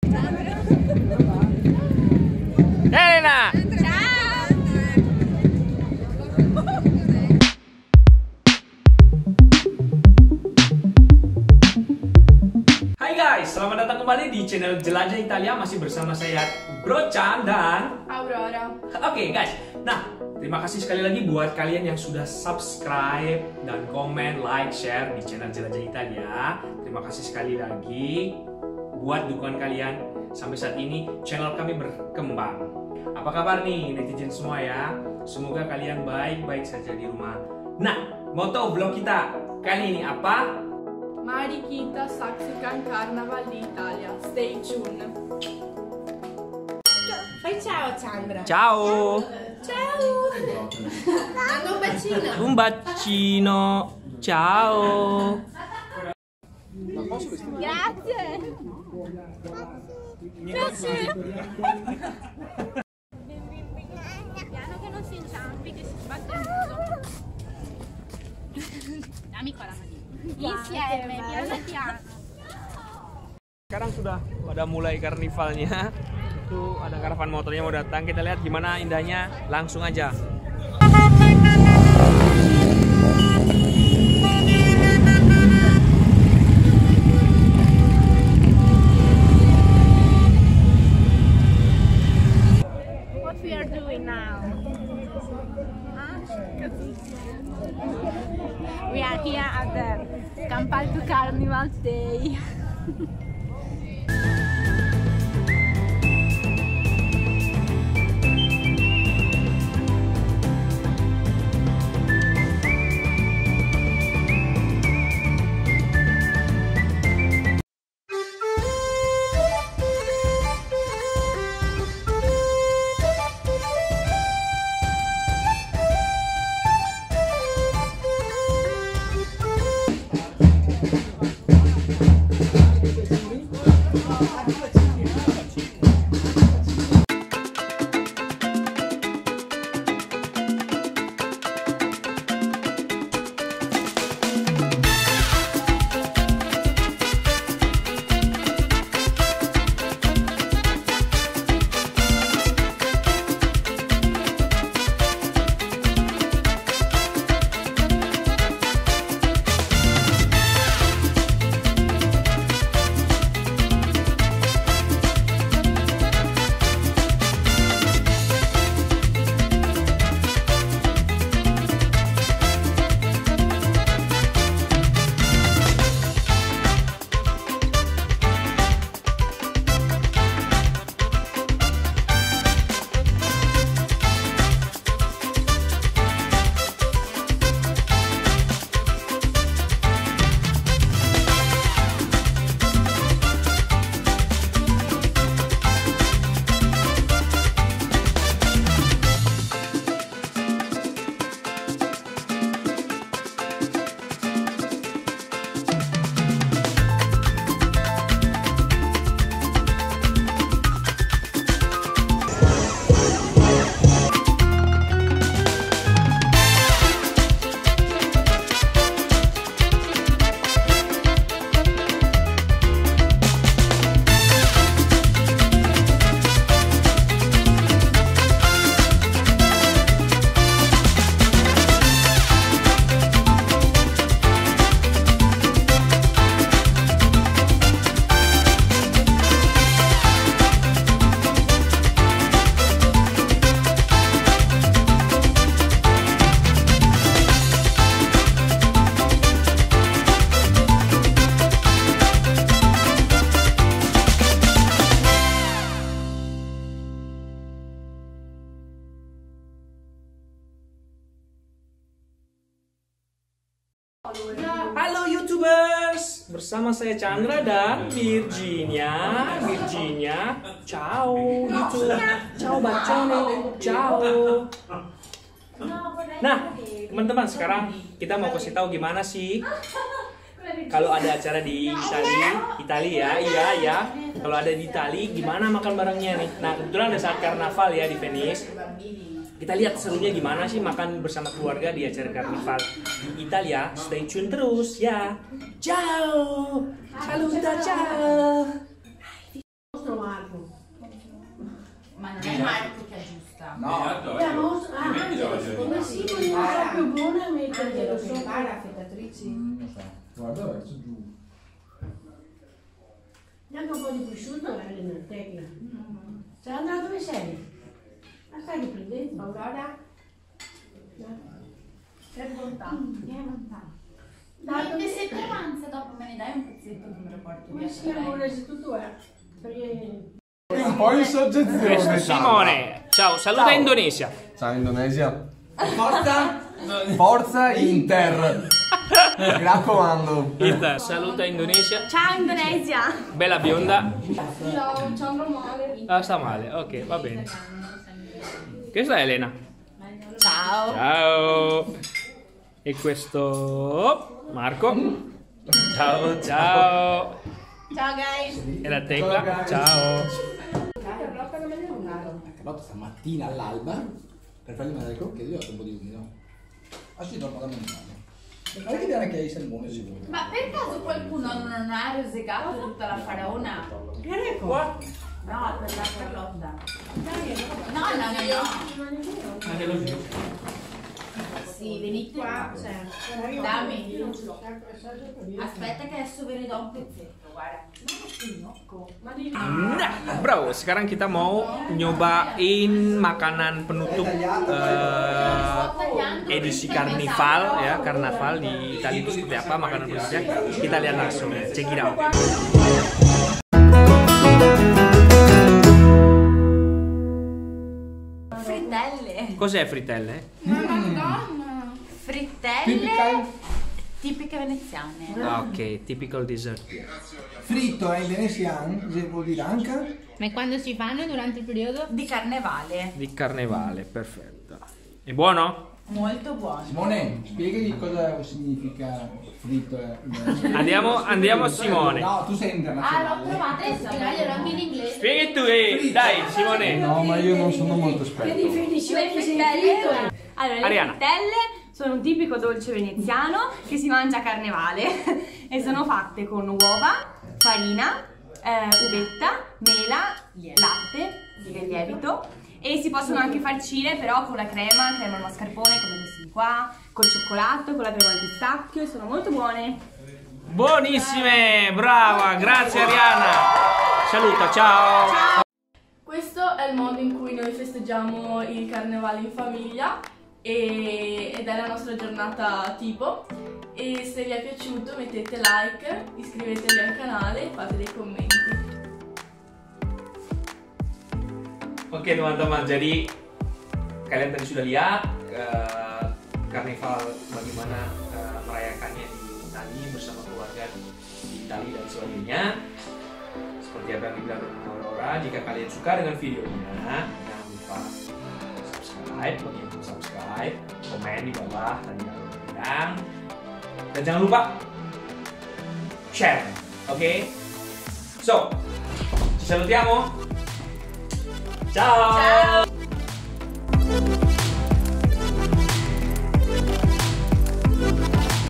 Elena! Hai guys, selamat datang kembali di channel Jelajah Italia. Masih bersama saya Bro Chan dan Aurora. Oke guys, nah terima kasih sekali lagi buat kalian yang sudah subscribe dan komen, like, share di channel Jelajah Italia. Terima kasih sekali lagi buat dukungan kalian. Sampai saat ini channel kami berkembang. Apa kabar nih netizen semua ya? Semoga kalian baik-baik saja di rumah. Nah, moto vlog kita kali ini apa? Mari kita saksikan Carnaval di Italia. Stay tuned. Fai ciao Chandra. Ciao. Ciao. Manda un bacino. Un bacino. Ciao. Grazie. Grazie. Piano che non si inciampi, che si sbatte il muso. Dammi qua la manina. Insieme, piano piano. Sekarang sudah pada mulai karnivalnya. Itu ada karavan motornya mau datang. Kita lihat gimana indahnya. Langsung aja. What we are doing now? We are here at the Campalto Carnival Day. Halo YouTubers, bersama saya Chandra dan Virginia. Virginia, ciao YouTube, ciao bacone, ciao. Nah, teman-teman, sekarang kita mau kasih tahu gimana sih kalau ada acara di Italia, iya ya. Kalau ada di Italia, gimana makan barengnya nih? Nah, kebetulan ada saat karnaval ya di Venice. Kita lihat serunya gimana sih makan bersama keluarga di acara karnaval di Italia. Stay tune terus ya. Ciao. Halo kita ciao. Marco. Ma non è Marco che aggiusta. No, Secondo me sì, quindi non so più buona metterglielo sopra. la affettatrici. non so. Guarda verso giù. Neanche un po' di prosciutto, Elena, tecla. Sandra, dove sei? Ma stai riprendendo? Aurora? Per bontà. Dai, E se tu avanza dopo me ne dai un pezzetto che me lo porto via? come si chiama l'istituto è? Un po' in soggezione. Questo Simone. Ciao, saluta Indonesia. Ciao Indonesia. Forza! Forza Inter! Mi raccomando. Saluta Indonesia. Ciao Indonesia! Bella bionda. Ciao, ci andrò male. Ah, sta male, ok, va bene. Questa è Elena. Ciao! Ciao. E questo Marco. Ciao, ciao. Ciao guys! E la Tecla. Ciao. La carlotta stamattina all'alba per fargli mandare il crocchio, io ho un po' di umido. Ah sì, dormo da mangiare. Guarda che bene che hai salmone sicuro. Ma per caso qualcuno non ha rosegato tutta la faraona? Qua. No, per la Carlotta. No. Anche lo giro. Sì, venite qua. Dammi. Aspetta che adesso ve ne do un pezzetto, guarda. Nah, bro, sekarang kita mau nyobain makanan penutup edisi karnival ya, karnaval di Italia itu seperti apa makanan penutupnya. Kita lihat langsung, check it out. Frittelle. Cos'è frittelle? Frittelle tipiche veneziane. Ah, ok, typical dessert. Fritto è indonesiano, vuol dire anche? Ma quando si fanno durante il periodo? Di carnevale. Di carnevale, perfetto. È buono? Molto buono. Simone, spiegagli cosa significa fritto. Andiamo a Simone. No, tu sei internazionale. L'ho trovata e spiegaglielo anche in inglese. Spieghi tu, dai Simone. No, ma io non sono molto esperto. Le frittelle. Allora, le Ariana. frittelle sono un tipico dolce veneziano che si mangia a carnevale e sono fatte con uova, farina, uvetta, mela, latte, del lievito e si possono anche farcire però con la crema al mascarpone come questi di qua, col cioccolato, con la crema al pistacchio e sono molto buone. Buonissime, brava, grazie Ariana. Saluta, ciao. Questo è il modo in cui noi festeggiamo il carnevale in famiglia ed è la nostra giornata tipo. E se vi è piaciuto mettete like, iscrivetevi al canale e fate dei commenti. Oke teman-teman, jadi kalian tadi sudah lihat karnival bagaimana merayakannya di Italia bersama keluarga di Italia dan sebagainya. Seperti apa yang dibilang Aurora, jika kalian suka dengan videonya, jangan lupa subscribe, bagi yang belum subscribe, komen di bawah tadi Aurora bilang, dan jangan lupa share, oke? So, ci salutiamo. Ciao.